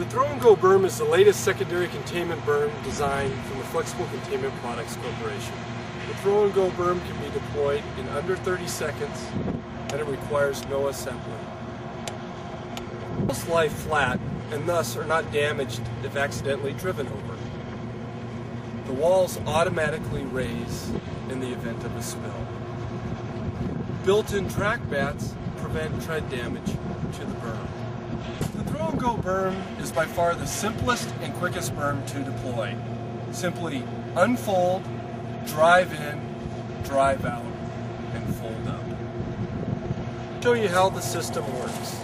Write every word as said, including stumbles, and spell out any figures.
The Throw and Go berm is the latest secondary containment berm design from the Flexible Containment Products Corporation. The Throw and Go berm can be deployed in under thirty seconds and it requires no assembly. Walls lie flat and thus are not damaged if accidentally driven over. The walls automatically raise in the event of a spill. Built-in track mats prevent tread damage to the berm. The Throw and Go berm is by far the simplest and quickest berm to deploy. Simply unfold, drive in, drive out, and fold up. I'll show you how the system works.